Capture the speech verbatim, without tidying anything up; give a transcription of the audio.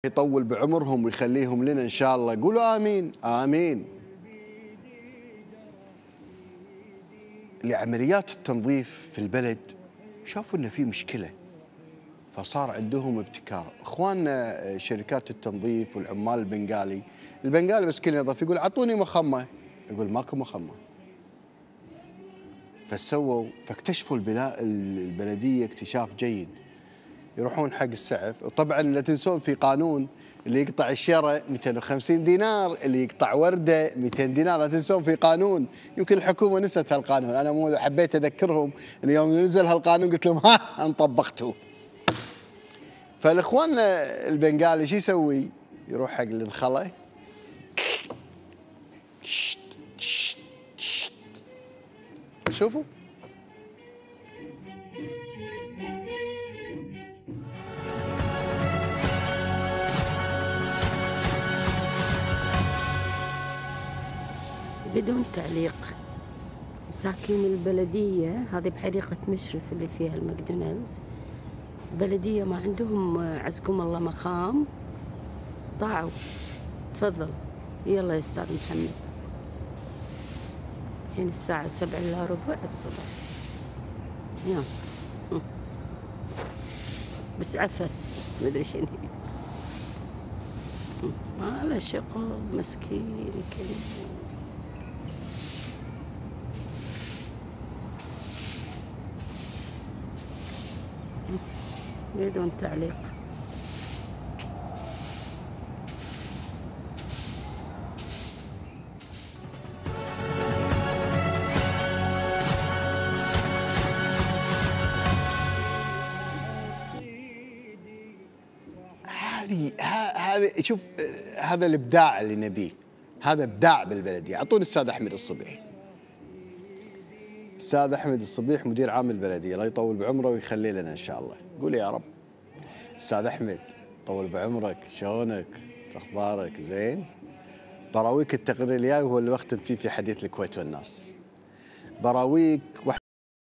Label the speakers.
Speaker 1: يطول بعمرهم ويخليهم لنا إن شاء الله. قولوا آمين آمين. لعمليات التنظيف في البلد شافوا إن في مشكلة، فصار عندهم ابتكار. إخواننا شركات التنظيف والعمال البنغالي، البنغالي مسكين ينظف يقول أعطوني مخمة، يقول ماكو مخمة. فسووا فاكتشفوا البلدية اكتشاف جيد، يروحون حق السعف. وطبعا لا تنسون في قانون اللي يقطع الشرة مئتين وخمسين دينار، اللي يقطع ورده مئتين دينار. لا تنسون في قانون، يمكن الحكومه نسيت هالقانون، انا مو حبيت اذكرهم ان يوم نزل هالقانون قلت لهم ها ان طبقتوه. فالاخوان البنغالي شو يسوي؟ يروح حق الخلا شوفوا
Speaker 2: بدون تعليق. مساكين البلدية هذه بحديقة مشرف اللي فيها الماكدونالدز، بلدية ما عندهم عزكم الله مخام، ضاعوا. تفضل يلا يا استاذ محمد. الحين الساعة سبعة الا ربع الصبح. يلا بس عفث مدري شنو ما له شغل مسكين كذا. بدون تعليق.
Speaker 1: هذه هذا شوف هذا الابداع اللي نبيه، هذا ابداع بالبلديه. اعطوني الاستاذ احمد الصبيح. استاذ احمد الصبيح مدير عام البلديه، الله يطول بعمره ويخلي لنا ان شاء الله. قول يا رب. استاذ احمد طول بعمرك، شلونك؟ اخبارك زين؟ براويك التقرير الجاي وهو اللي بختم فيه في حديث الكويت والناس. براويك